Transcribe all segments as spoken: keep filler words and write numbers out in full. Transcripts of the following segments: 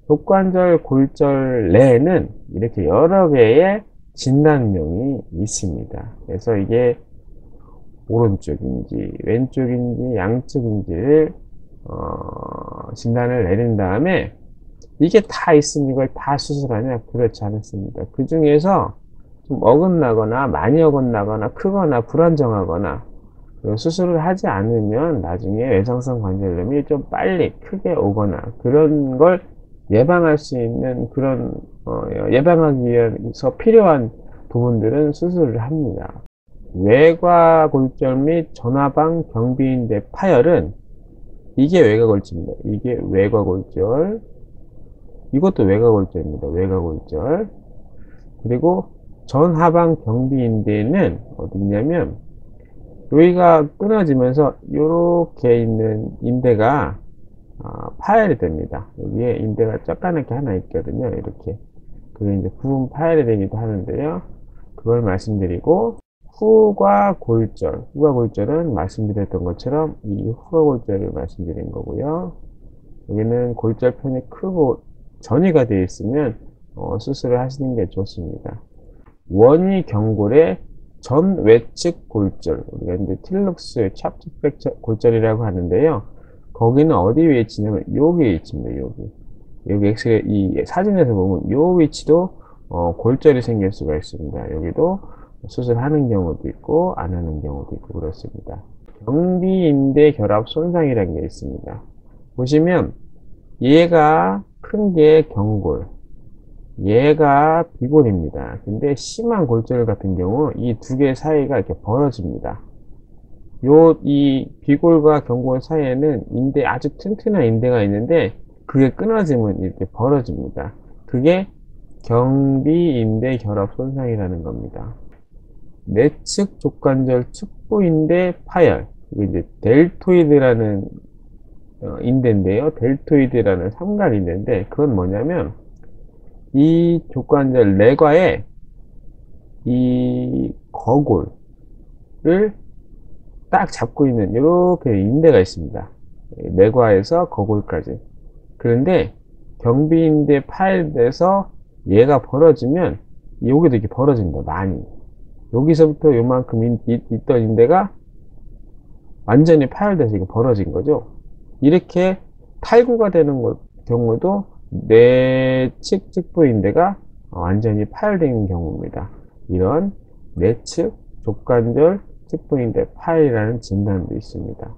족관절 골절 내에는 이렇게 여러 개의 진단명이 있습니다. 그래서 이게 오른쪽인지 왼쪽인지 양쪽인지를 어, 진단을 내린 다음에 이게 다 있으면 이걸 다 수술하냐? 그렇지 않습니다. 그 중에서 좀 어긋나거나 많이 어긋나거나 크거나 불안정하거나 수술을 하지 않으면 나중에 외상성 관절염이 좀 빨리 크게 오거나 그런 걸 예방할 수 있는 그런 어, 예방하기 위해서 필요한 부분들은 수술을 합니다. 외과골절 및 전화방 경비인대 파열은 이게 외과골절입니다. 이게 외과골절, 이것도 외과골절입니다. 외과골절. 그리고 전하방 경비인대는 어디냐면 여기가 끊어지면서 이렇게 있는 인대가 어, 파열이 됩니다. 여기에 인대가 쩍가맣게 하나 있거든요. 이렇게. 그게 이제 부분 파열이 되기도 하는데요. 그걸 말씀드리고, 후과골절. 후과골절은 말씀드렸던 것처럼 이 후과골절을 말씀드린 거고요. 여기는 골절편이 크고 전이가 되어 있으면 어, 수술을 하시는 게 좋습니다. 원위 경골의 전 외측 골절, 우리가 이제 틸룩스 찹트 골절이라고 하는데요. 거기는 어디 위치냐면 여기 위치입니다. 여기 여기 엑스레이 이 사진에서 보면 이 위치도 어, 골절이 생길 수가 있습니다. 여기도 수술하는 경우도 있고 안 하는 경우도 있고 그렇습니다. 경비인대 결합 손상이라는 게 있습니다. 보시면 얘가 큰 게 경골, 얘가 비골입니다. 근데 심한 골절 같은 경우 이 두 개 사이가 이렇게 벌어집니다. 요, 이 비골과 경골 사이에는 인대, 아주 튼튼한 인대가 있는데 그게 끊어지면 이렇게 벌어집니다. 그게 경비인대 결합 손상이라는 겁니다. 내측 족관절 측부인대 파열. 이게 이제 델토이드라는 어, 인대인데요. 델토이드라는 삼각 인대인데 그건 뭐냐면 이 족관절 내과에 이 거골을 딱 잡고 있는 이렇게 인대가 있습니다. 내과에서 거골까지. 그런데 경비인대 파열돼서 얘가 벌어지면 여기도 이렇게 벌어집니다. 많이. 여기서부터 요만큼 있던 인대가 완전히 파열돼서 이게 벌어진 거죠. 이렇게 탈구가 되는 경우도 내측 측부인대가 완전히 파열된 경우입니다. 이런 내측 족관절 측부인대 파열이라는 진단도 있습니다.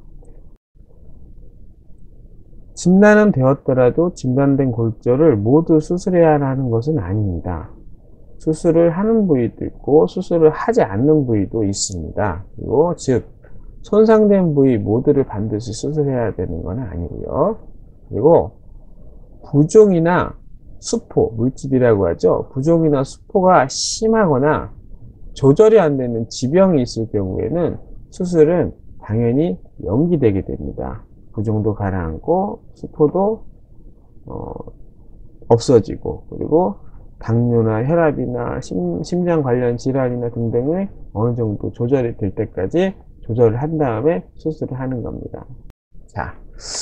진단은 되었더라도 진단된 골절을 모두 수술해야 하는 것은 아닙니다. 수술을 하는 부위도 있고 수술을 하지 않는 부위도 있습니다. 그리고 즉 손상된 부위 모두를 반드시 수술해야 되는 건 아니고요. 그리고 부종이나 수포, 물집이라고 하죠. 부종이나 수포가 심하거나 조절이 안 되는 지병이 있을 경우에는 수술은 당연히 연기되게 됩니다. 부종도 가라앉고 수포도 어, 없어지고 그리고 당뇨나 혈압이나 심, 심장 관련 질환이나 등등의 어느 정도 조절이 될 때까지 조절을 한 다음에 수술을 하는 겁니다. 자,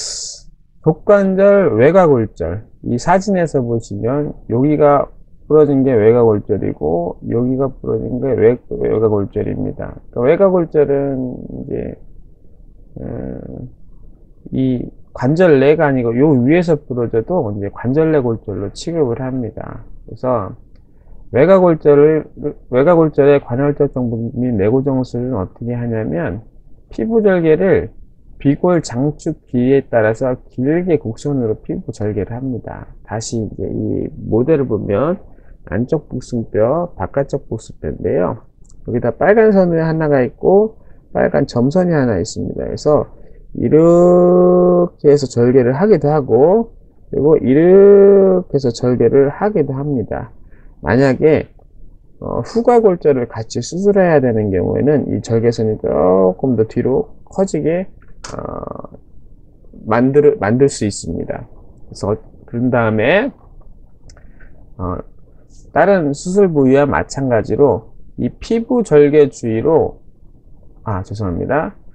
족관절 외과골절. 이 사진에서 보시면 여기가 부러진 게 외과골절이고 여기가 부러진 게 외, 외과골절입니다. 그러니까 외과골절은 이제 음, 이 관절내가 아니고 요 위에서 부러져도 이제 관절내 골절로 취급을 합니다. 그래서 외과골절을 외과골절의 관절적 정복 및 내고정술은 어떻게 하냐면 피부 절개를 비골 장축 길이에 따라서 길게 곡선으로 피부 절개를 합니다. 다시 이제 이 모델을 보면 안쪽 복숭뼈, 바깥쪽 복숭뼈인데요. 여기다 빨간 선이 하나가 있고 빨간 점선이 하나 있습니다. 그래서 이렇게 해서 절개를 하기도 하고 그리고 이렇게 해서 절개를 하기도 합니다. 만약에 어, 후과골절을 같이 수술해야 되는 경우에는 이 절개선이 조금 더 뒤로 커지게 어, 만들, 만들 수 있습니다. 그래서 그런 다음에 어, 다른 수술 부위와 마찬가지로 이 피부 절개 주위로 아 죄송합니다.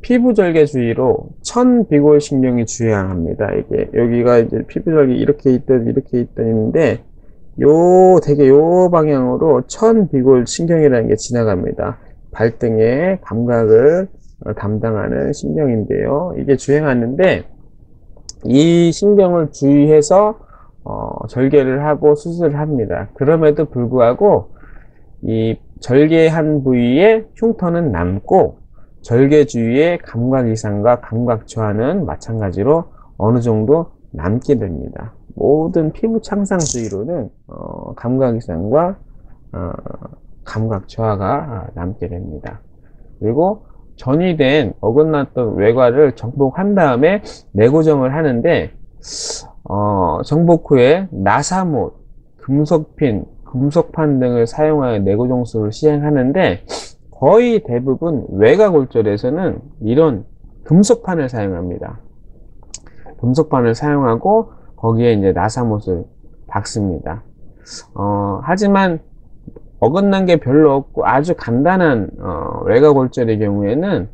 피부절개주의로 천비골신경이 주행합니다. 이게 여기가 이제 피부절개 이렇게 있던 이렇게 있던 있는데 요 되게 요 방향으로 천비골신경이라는 게 지나갑니다. 발등의 감각을 담당하는 신경인데요. 이게 주행하는데 이 신경을 주의해서 어, 절개를 하고 수술을 합니다. 그럼에도 불구하고 이 절개한 부위에 흉터는 남고 절개 주위의 감각 이상과 감각 저하는 마찬가지로 어느 정도 남게 됩니다. 모든 피부 창상 주위로는 어, 감각 이상과 어, 감각 저하가 남게 됩니다. 그리고 전이된 어긋났던 외과를 정복한 다음에 내고정을 하는데 어, 정복 후에 나사못, 금속핀, 금속판 등을 사용하여 내고정술을 시행하는데 거의 대부분 외과골절에서는 이런 금속판을 사용합니다. 금속판을 사용하고 거기에 이제 나사못을 박습니다. 어, 하지만 어긋난 게 별로 없고 아주 간단한 어, 외과골절의 경우에는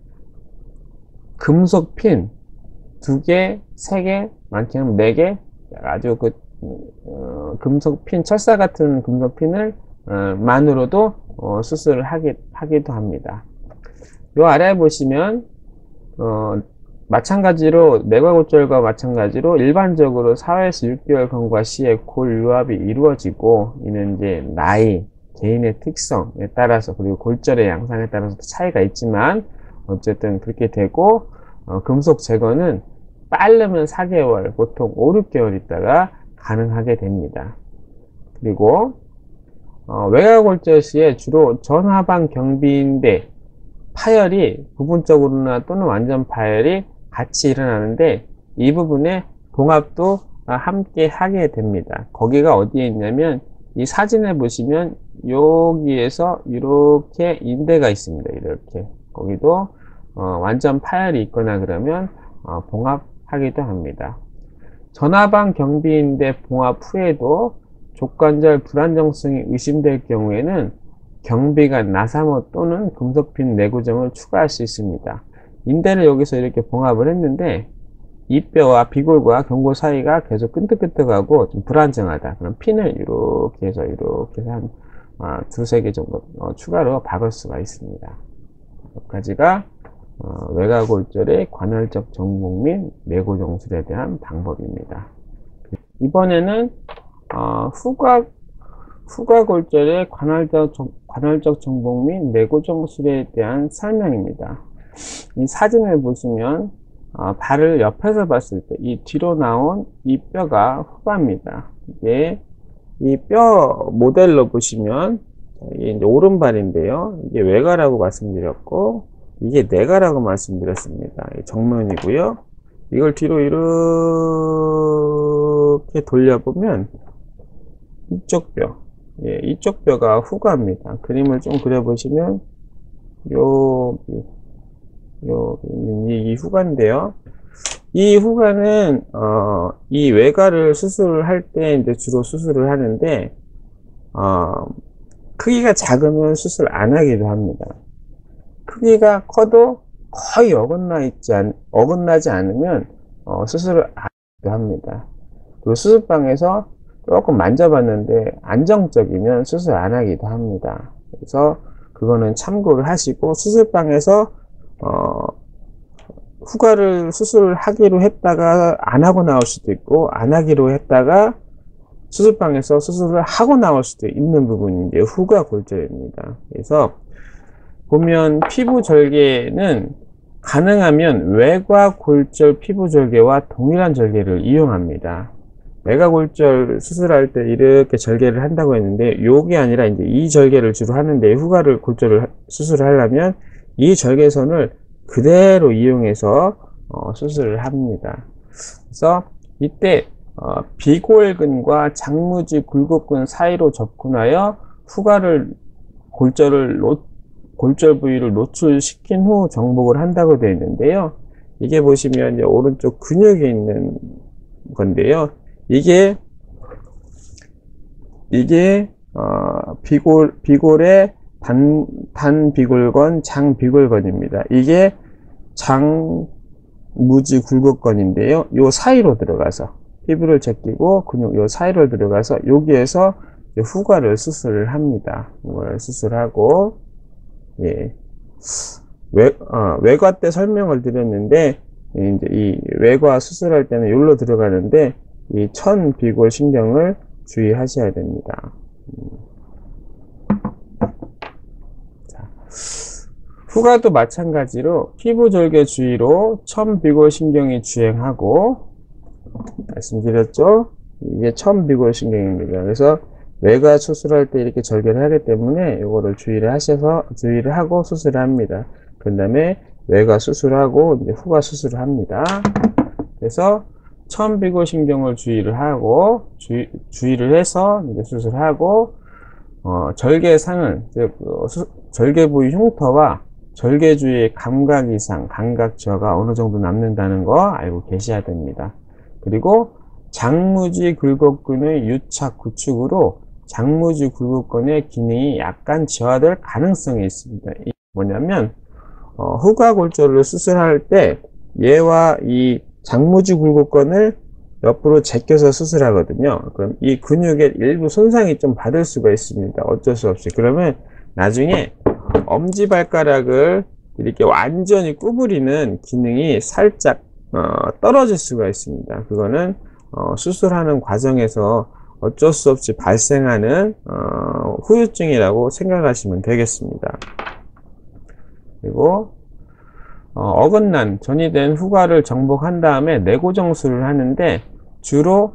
금속핀 두 개, 세 개, 많게는 네 개 아주 그 어, 금속핀, 철사 같은 금속핀을 어, 만으로도 어, 수술을 하기, 하기도 합니다. 요 아래에 보시면 어, 마찬가지로 내과골절과 마찬가지로 일반적으로 사에서 육 개월 경과 시에 골 유합이 이루어지고 이는 이제 나이, 개인의 특성에 따라서 그리고 골절의 양상에 따라서 차이가 있지만 어쨌든 그렇게 되고 어, 금속 제거는 빠르면 사 개월, 보통 오, 육 개월 있다가 가능하게 됩니다. 그리고 어, 외과골절 시에 주로 전하방 경비인대 파열이 부분적으로나 또는 완전 파열이 같이 일어나는데 이 부분에 봉합도 함께 하게 됩니다. 거기가 어디에 있냐면 이 사진을 보시면 여기에서 이렇게 인대가 있습니다. 이렇게 거기도 어, 완전 파열이 있거나 그러면 어, 봉합하기도 합니다. 전하방 경비인대 봉합 후에도 족관절 불안정성이 의심될 경우에는 경비가 나사못 또는 금속핀 내고정을 추가할 수 있습니다. 인대를 여기서 이렇게 봉합을 했는데 이 뼈와 비골과 경골 사이가 계속 끈적끈적하고 좀 불안정하다. 그럼 핀을 이렇게 해서 이렇게 해서 한 어, 두세 개 정도 어, 추가로 박을 수가 있습니다. 여기까지가 어, 외과골절의 관할적 정복 및 내고정술에 대한 방법입니다. 이번에는 어, 후각 후각골절의 관할적, 관할적 정복 및 내고정술에 대한 설명입니다. 이 사진을 보시면 어, 발을 옆에서 봤을 때 이 뒤로 나온 이 뼈가 후가입니다. 이게 이 뼈 모델로 보시면 이게 이제 오른발인데요. 이게 외가라고 말씀드렸고 이게 내가라고 말씀드렸습니다. 정면이고요. 이걸 뒤로 이렇게 돌려보면 이쪽 뼈, 예, 이쪽 뼈가 후가입니다. 그림을 좀 그려보시면 여기 여기 있는 이 후가인데요. 이 후가는 어, 이 외가를 수술할 때 이제 주로 수술을 하는데 어, 크기가 작으면 수술 안 하기도 합니다. 크기가 커도 거의 어긋나 있지 않, 어긋나지 않으면 어, 수술을 안 하기도 합니다. 그리고 수술방에서 조금 만져봤는데 안정적이면 수술 안 하기도 합니다. 그래서 그거는 참고를 하시고 수술방에서 어, 후가를 수술을 하기로 했다가 안 하고 나올 수도 있고 안 하기로 했다가 수술방에서 수술을 하고 나올 수도 있는 부분이 이제 후가골절입니다. 그래서 보면 피부 절개는 가능하면 외과골절 피부 절개와 동일한 절개를 이용합니다. 외과골절 수술할 때 이렇게 절개를 한다고 했는데 요게 아니라 이제 이 절개를 주로 하는데 후가를 골절을 수술을 하려면 이 절개선을 그대로 이용해서 어, 수술을 합니다. 그래서 이때 어, 비골근과 장무지 굴곡근 사이로 접근하여 후가를 골절을 노, 골절 부위를 노출시킨 후 정복을 한다고 되어 있는데요. 이게 보시면 이제 오른쪽 근육에 있는 건데요. 이게 이게 어, 비골 비골의 단, 단비골건, 장비골건입니다. 이게 장무지 굴곡근인데요. 요 사이로 들어가서 피부를 제끼고 근육 요 사이로 들어가서 여기에서 후과를 수술을 합니다. 이걸 수술하고 예. 외, 어, 외과 때 설명을 드렸는데 이제 이 외과 수술할 때는 여기로 들어가는데 이 천비골 신경을 주의하셔야 됩니다. 자, 후과도 마찬가지로 피부절개 주의로 천비골 신경이 주행하고 말씀드렸죠? 이게 천비골 신경입니다. 그래서 외과 수술할 때 이렇게 절개를 하기 때문에 이거를 주의를 하셔서 주의를 하고 수술을 합니다. 그 다음에 외과 수술하고 이제 후과 수술을 합니다. 그래서 천비골 신경을 주의를 하고 주의, 주의를 해서 이제 수술하고 어, 절개상은 즉 어, 수, 절개 부위 흉터와 절개 주위의 감각 이상, 감각 저하가 어느 정도 남는다는 거 알고 계셔야 됩니다. 그리고 장무지 굴곡근의 유착 구축으로 장무지 굴곡근의 기능이 약간 저하될 가능성이 있습니다. 이게 뭐냐면 어, 후과골절을 수술할 때 얘와 이 장무지 굴곡근을 옆으로 제껴서 수술하거든요. 그럼 이 근육의 일부 손상이 좀 받을 수가 있습니다. 어쩔 수 없이. 그러면 나중에 엄지발가락을 이렇게 완전히 구부리는 기능이 살짝 어, 떨어질 수가 있습니다. 그거는 어, 수술하는 과정에서 어쩔 수 없이 발생하는 어, 후유증이라고 생각하시면 되겠습니다. 그리고 어, 어긋난 전이된 후과를 정복한 다음에 내고정술을 하는데 주로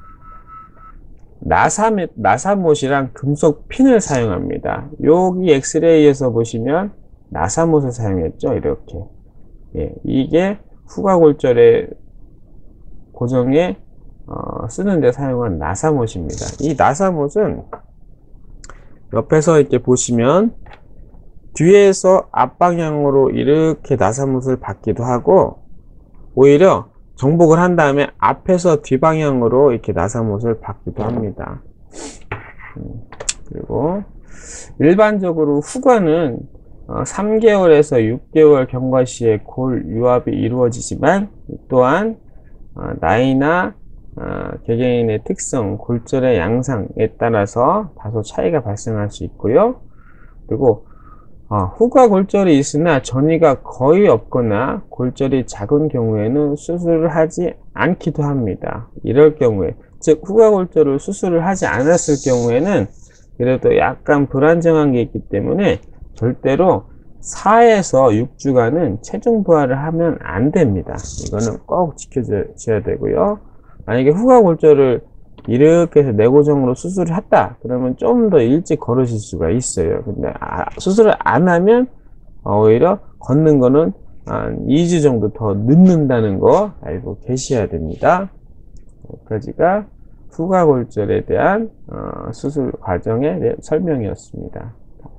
나사못, 나사못이랑 금속 핀을 사용합니다. 여기 엑스레이에서 보시면 나사못을 사용했죠. 이렇게. 예, 이게 후과골절의 고정에 어, 쓰는데 사용한 나사못입니다. 이 나사못은 옆에서 이렇게 보시면 뒤에서 앞방향으로 이렇게 나사못을 받기도 하고 오히려 정복을 한 다음에 앞에서 뒷방향으로 이렇게 나사못을 받기도 합니다. 음, 그리고 일반적으로 후과는 어, 삼 개월에서 육 개월 경과 시에 골 유합이 이루어지지만 또한 어, 나이나 어, 개개인의 특성, 골절의 양상에 따라서 다소 차이가 발생할 수 있고요. 그리고 어, 후과 골절이 있으나 전이가 거의 없거나 골절이 작은 경우에는 수술을 하지 않기도 합니다. 이럴 경우에, 즉 후과 골절을 수술을 하지 않았을 경우에는 그래도 약간 불안정한 게 있기 때문에 절대로 사에서 육 주간은 체중 부하를 하면 안 됩니다. 이거는 꼭 지켜줘야 되고요. 만약에 후과 골절을 이렇게 해서 내고정으로 수술을 했다 그러면 좀 더 일찍 걸으실 수가 있어요. 근데 아, 수술을 안 하면 오히려 걷는 거는 한 이 주 정도 더 늦는다는 거 알고 계셔야 됩니다. 여기까지가 후과골절에 대한 어, 수술 과정의 네, 설명이었습니다.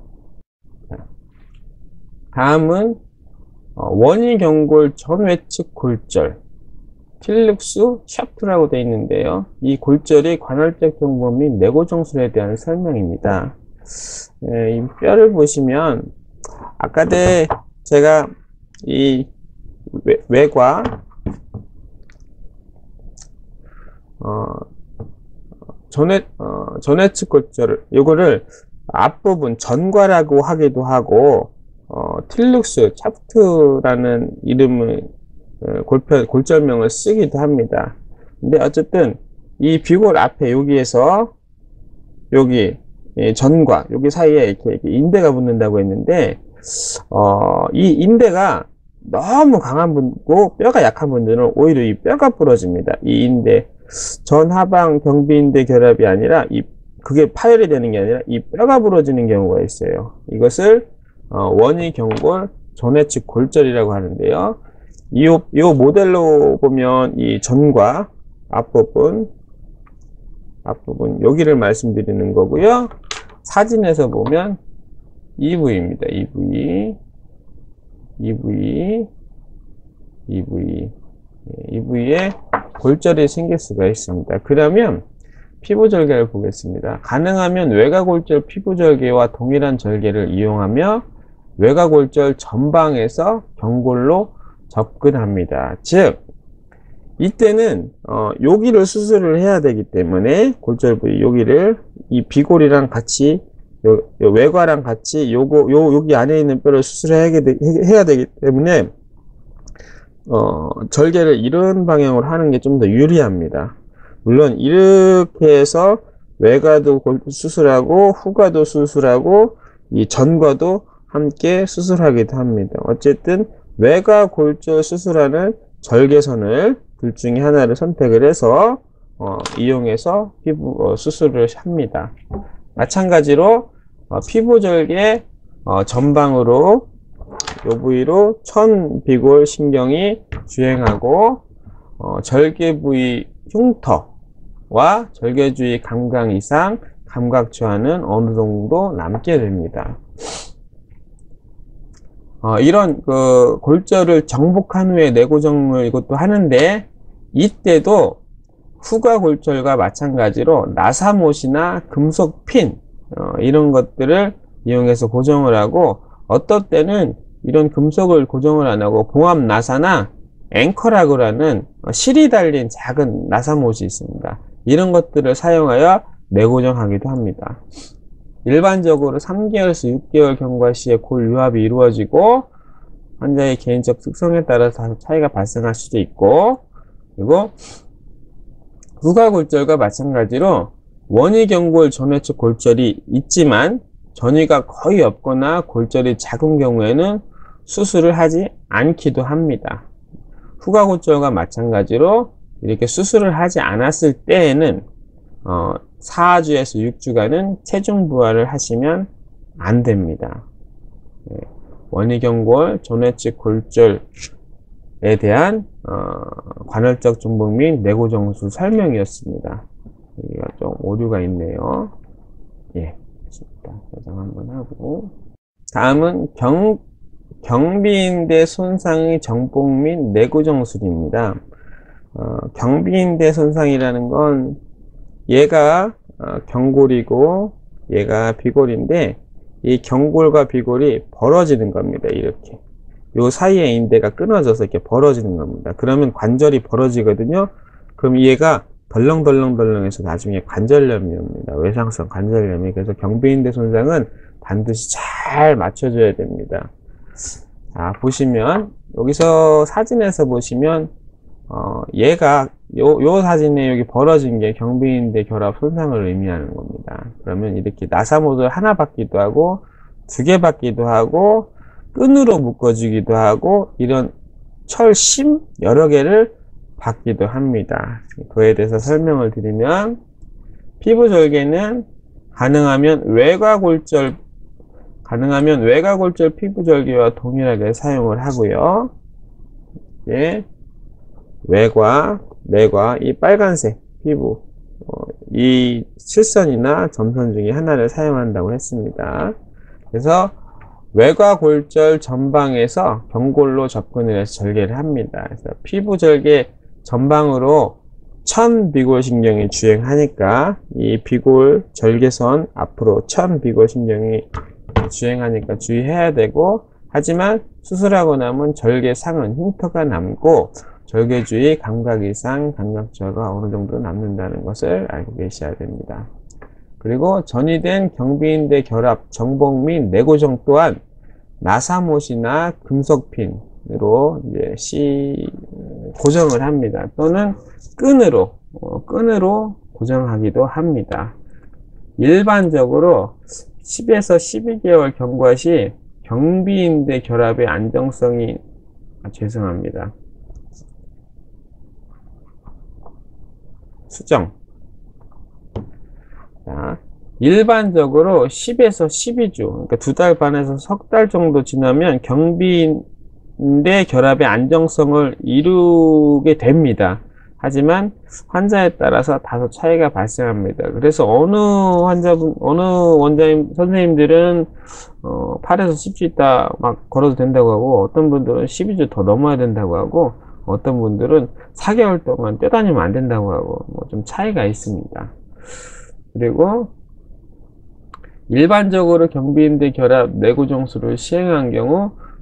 다음은 어, 원위경골 전외측 골절 필룩스 샤프트라고 되어 있는데요. 이 골절이 관할적 경부 및 내고정술에 대한 설명입니다. 네, 이 뼈를 보시면 아까 때 제가 이 외, 외과 어, 전외 어, 전외측 골절을 요거를 앞부분 전과라고 하기도 하고 어, 틸룩스 샤프트라는 이름을 골편, 골절명을 쓰기도 합니다. 근데 어쨌든 이 비골 앞에 여기에서 여기 전과 여기 사이에 이렇게, 이렇게 인대가 붙는다고 했는데 어, 이 인대가 너무 강한 분고 뼈가 약한 분들은 오히려 이 뼈가 부러집니다. 이 인대 전하방 경비인대 결합이 아니라 이 그게 파열이 되는 게 아니라 이 뼈가 부러지는 경우가 있어요. 이것을 어, 원위경골 전외측 골절이라고 하는데요. 이, 이 모델로 보면 이 전과 앞부분, 앞부분, 여기를 말씀드리는 거고요. 사진에서 보면 이 부위입니다. 이 부위, 이 부위, 이 부위, 이 부위에 골절이 생길 수가 있습니다. 그러면 피부절개를 보겠습니다. 가능하면 외과골절 피부절개와 동일한 절개를 이용하며 외과골절 전방에서 경골로 접근합니다. 즉 이때는 어, 여기를 수술을 해야 되기 때문에 골절 부위 여기를 이 비골이랑 같이 요, 요 외과랑 같이 요거 요 여기 안에 있는 뼈를 수술해야 되, 해야 되기 때문에 어, 절개를 이런 방향으로 하는 게 좀 더 유리합니다. 물론 이렇게 해서 외과도 수술하고 후과도 수술하고 이 전과도 함께 수술하기도 합니다. 어쨌든 외과 골절 수술하는 절개선을 둘 중에 하나를 선택을 해서 어, 이용해서 피부 어, 수술을 합니다. 마찬가지로 어, 피부 절개 어, 전방으로 요 부위로 천비골 신경이 주행하고 어, 절개 부위 흉터와 절개 주위 감각 이상 감각 저하는 어느 정도 남게 됩니다. 어, 이런 그 골절을 정복한 후에 내고정을 이것도 하는데 이때도 후과 골절과 마찬가지로 나사못이나 금속 핀 어, 이런 것들을 이용해서 고정을 하고 어떨 때는 이런 금속을 고정을 안 하고 봉합 나사나 앵커라고라는 실이 달린 작은 나사못이 있습니다. 이런 것들을 사용하여 내고정하기도 합니다. 일반적으로 삼 개월에서 육 개월 경과 시에 골 유합이 이루어지고 환자의 개인적 특성에 따라서 차이가 발생할 수도 있고 그리고 후과골절과 마찬가지로 원위경골 전회측 골절이 있지만 전이가 거의 없거나 골절이 작은 경우에는 수술을 하지 않기도 합니다. 후과골절과 마찬가지로 이렇게 수술을 하지 않았을 때에는 어, 사 주에서 육 주간은 체중 부하를 하시면 안 됩니다. 네. 원위경골 전회측 골절에 대한 어, 관할적 정복 및 내고정술 설명이었습니다. 여기가 좀 오류가 있네요. 예, 좋습니다. 저장 한번 하고 다음은 경, 경비인대 손상의 정복 및 내고정술입니다. 어, 경비인대 손상이라는 건 얘가 어, 경골이고 얘가 비골인데 이 경골과 비골이 벌어지는 겁니다. 이렇게 요 사이에 인대가 끊어져서 이렇게 벌어지는 겁니다. 그러면 관절이 벌어지거든요. 그럼 얘가 덜렁덜렁덜렁해서 나중에 관절염이 옵니다. 외상성 관절염이. 그래서 경비인대 손상은 반드시 잘 맞춰줘야 됩니다. 자, 보시면 여기서 사진에서 보시면 어, 얘가 요, 요 사진에 여기 벌어진 게 경비인대 결합 손상을 의미하는 겁니다. 그러면 이렇게 나사못을 하나 받기도 하고 두 개 받기도 하고 끈으로 묶어주기도 하고 이런 철심 여러 개를 받기도 합니다. 그에 대해서 설명을 드리면 피부 절개는 가능하면 외과골절 가능하면 외과골절 피부 절개와 동일하게 사용을 하고요. 예. 외과, 내과, 이 빨간색 피부, 어, 이 칠선이나 점선 중에 하나를 사용한다고 했습니다. 그래서 외과골절 전방에서 경골로 접근을 해서 절개를 합니다. 그래서 피부 절개 전방으로 천비골신경이 주행하니까 이 비골 절개선 앞으로 천비골신경이 주행하니까 주의해야 되고 하지만 수술하고 남은 절개상은 흉터가 남고 절개 주위 감각 이상, 감각 저하가 어느 정도 남는다는 것을 알고 계셔야 됩니다. 그리고 전이된 경비인대 결합, 정복 및 내고정 또한 나사못이나 금속핀으로 이제 시, 고정을 합니다. 또는 끈으로, 어, 끈으로 고정하기도 합니다. 일반적으로 십에서 십이 개월 경과 시 경비인대 결합의 안정성이, 아, 죄송합니다. 수정. 자, 일반적으로 십에서 십이 주, 그러니까 두 달 반에서 석 달 정도 지나면 경비인대 결합의 안정성을 이루게 됩니다. 하지만 환자에 따라서 다소 차이가 발생합니다. 그래서 어느 환자분, 어느 원장님, 선생님들은 어, 팔에서 십 주 있다 막 걸어도 된다고 하고, 어떤 분들은 십이 주 더 넘어야 된다고 하고, 어떤 분들은 사 개월 동안 뛰어다니면 안 된다고 하고, 뭐 좀 차이가 있습니다. 그리고 일반적으로 경비인대 결합 내고정술을 시행한 경우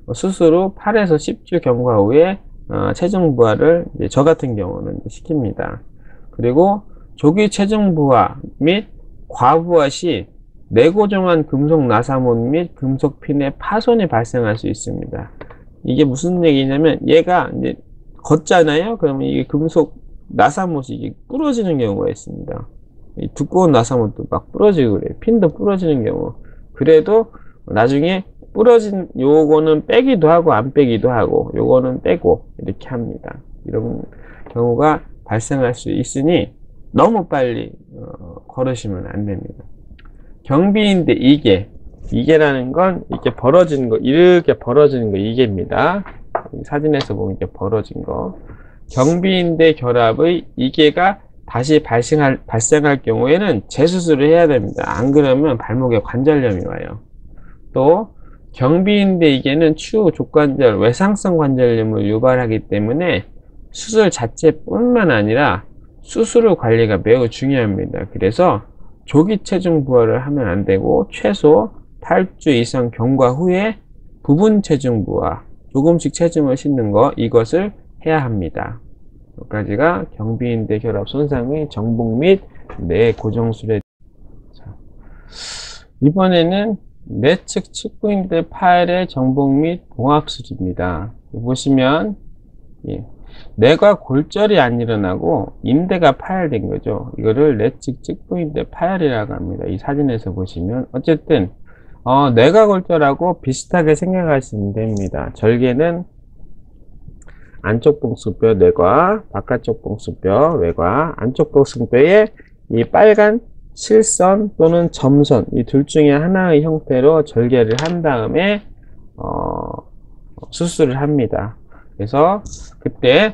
수술 후 팔에서 십 주 경과 후에 어, 체중 부하를 이제 저 같은 경우는 시킵니다. 그리고 조기 체중 부하 및 과부하 시 내고정한 금속 나사못 및 금속 핀의 파손이 발생할 수 있습니다. 이게 무슨 얘기냐면 얘가 이제 걷잖아요. 그러면 이게 금속 나사못이 이게 부러지는 경우가 있습니다. 이 두꺼운 나사못도 막 부러지고 그래요. 핀도 부러지는 경우. 그래도 나중에 부러진 요거는 빼기도 하고 안 빼기도 하고 요거는 빼고 이렇게 합니다. 이런 경우가 발생할 수 있으니 너무 빨리 어, 걸으시면 안 됩니다. 경비인대 이계, 이계라는 건 이렇게 벌어지는 거, 이렇게 벌어지는 거 이계입니다. 사진에서 보면 이렇게 벌어진 거. 경비인대 결합의 이계가 다시 발생할, 발생할 경우에는 재수술을 해야 됩니다. 안 그러면 발목에 관절염이 와요. 또 경비인대 이계는 추후 족관절 외상성 관절염을 유발하기 때문에 수술 자체뿐만 아니라 수술 후 관리가 매우 중요합니다. 그래서 조기 체중 부하를 하면 안 되고 최소 팔 주 이상 경과 후에 부분 체중 부하, 조금씩 체중을 싣는 거, 이것을 해야 합니다. 여기까지가 경비인대 결합 손상의 정복 및 내 고정술에. 자, 이번에는 내측 측부인대 파열의 정복 및 봉합술입니다. 보시면 예, 뇌가 골절이 안 일어나고 인대가 파열된 거죠. 이거를 내측 측부인대 파열이라고 합니다. 이 사진에서 보시면 어쨌든 어, 뇌가 골절하고 비슷하게 생각하시면 됩니다. 절개는 안쪽 복숭뼈 뇌과, 바깥쪽 복숭뼈 외과, 안쪽 복숭뼈에 이 빨간 실선 또는 점선, 이 둘 중에 하나의 형태로 절개를 한 다음에 어, 수술을 합니다. 그래서 그때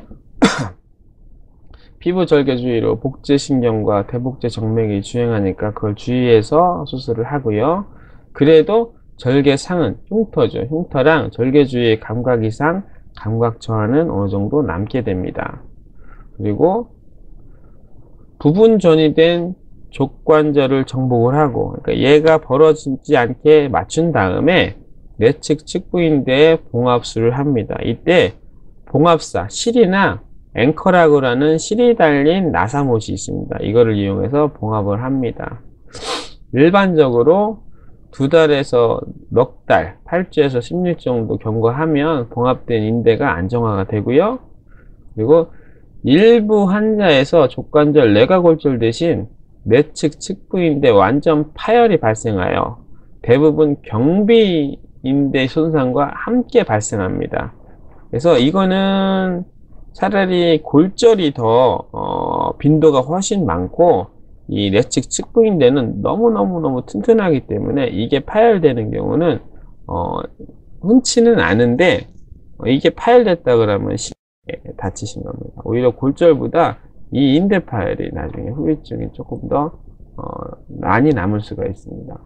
피부 절개 주의로 복제신경과 대복제 정맥이 주행하니까 그걸 주의해서 수술을 하고요. 그래도 절개상은 흉터죠. 흉터랑 절개 주위의 감각 이상, 감각 저하는 어느 정도 남게 됩니다. 그리고 부분 전이된 족관절을 정복을 하고, 그러니까 얘가 벌어지지 않게 맞춘 다음에 내측 측부인대에 봉합술을 합니다. 이때 봉합사, 실이나 앵커라그라는 실이 달린 나사못이 있습니다. 이거를 이용해서 봉합을 합니다. 일반적으로 두 달에서 넉 달, 팔 주에서 십 일 정도 경과하면 봉합된 인대가 안정화가 되고요. 그리고 일부 환자에서 족관절 내과골절 대신 내측 측부인대 완전 파열이 발생하여 대부분 경비인대 손상과 함께 발생합니다. 그래서 이거는 차라리 골절이 더 어, 빈도가 훨씬 많고 이 내측 측부인대는 너무너무너무 튼튼하기 때문에 이게 파열되는 경우는 어, 흔치는 않은데 어, 이게 파열됐다 그러면 쉽게 다치신 겁니다. 오히려 골절보다 이 인대 파열이 나중에 후유증이 조금 더 어, 많이 남을 수가 있습니다.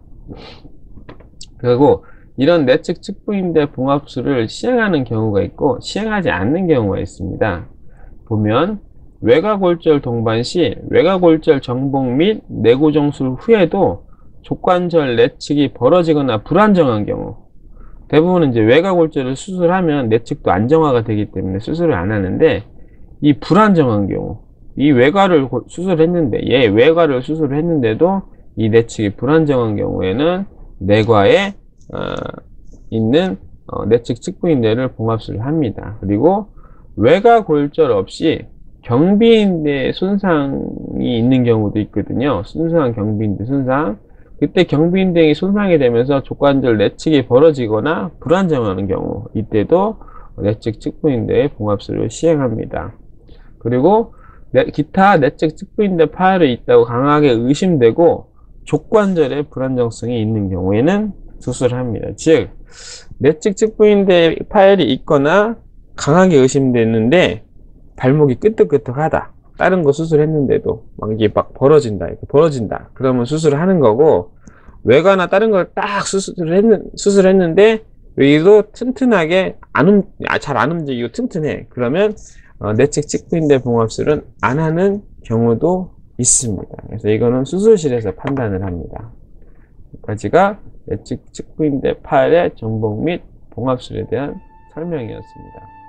그리고 이런 내측 측부인대 봉합술을 시행하는 경우가 있고 시행하지 않는 경우가 있습니다. 보면 외과골절 동반 시 외과골절 정복 및 내고정술 후에도 족관절 내측이 벌어지거나 불안정한 경우, 대부분은 이제 외과골절을 수술하면 내측도 안정화가 되기 때문에 수술을 안 하는데, 이 불안정한 경우, 이 외과를 수술했는데 얘 외과를 수술을 했는데도 이 내측이 불안정한 경우에는 내과에 어, 있는 어, 내측 측부인대를 봉합술을 합니다. 그리고 외과골절 없이 경비인대 손상이 있는 경우도 있거든요. 순수한 경비인대 손상. 그때 경비인대이 손상이 되면서 족관절 내측이 벌어지거나 불안정하는 경우, 이때도 내측 측부인대의 봉합술을 시행합니다. 그리고 내, 기타 내측 측부인대 파열이 있다고 강하게 의심되고 족관절에 불안정성이 있는 경우에는 수술을 합니다. 즉 내측 측부인대 파열이 있거나 강하게 의심되는데 발목이 끄덕끄덕하다, 다른 거 수술했는데도 막 이게 막 벌어진다, 이렇게 벌어진다, 그러면 수술을 하는 거고, 외과나 다른 걸 딱 수술을 했는, 수술했는데 여기도 튼튼하게 안 움, 잘 안 움직이고 튼튼해, 그러면 어, 내측 측부인대 봉합술은 안 하는 경우도 있습니다. 그래서 이거는 수술실에서 판단을 합니다. 여기까지가 내측 측부인대 파열의 정복 및 봉합술에 대한 설명이었습니다.